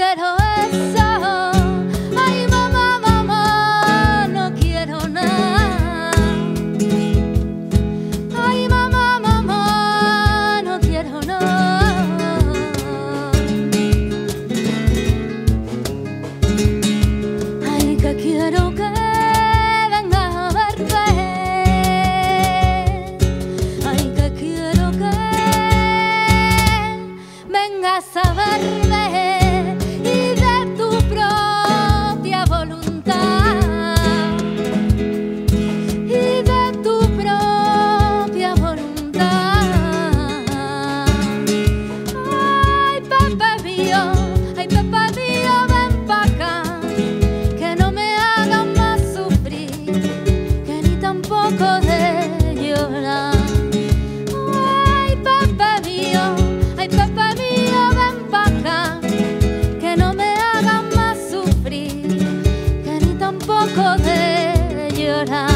quiero eso. Ay, mamá, mamá, no quiero nada. Ay, mamá, mamá, no quiero nada. Ay, que quiero que vengas a verme. Ay, que quiero que vengas a verme y de tu propia voluntad, y de tu propia voluntad. Ay, Pepe mío, ven pa' acá, que no me hagas más sufrir, que ni tampoco de llorar. Ay, Pepe mío, ven pa' acá, que no me hagas más sufrir, que ni tampoco de llorar.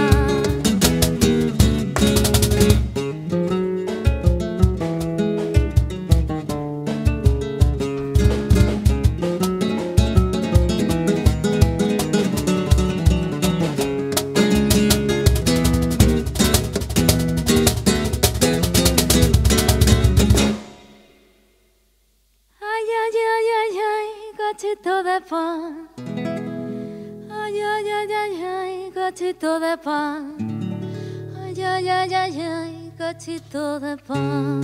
Ay, ay, ay, ay, ay, cachito de pan. Ay, ay, ay, ay, ay, cachito de pan. Ay, ay, ay, ay, ay, cachito de pan.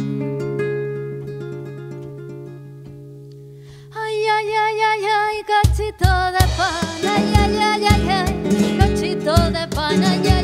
Ay, ay, ay, ay, ay, cachito de pan. Ay, ay, ay, ay, ay, cachito de pan. Ay, ay,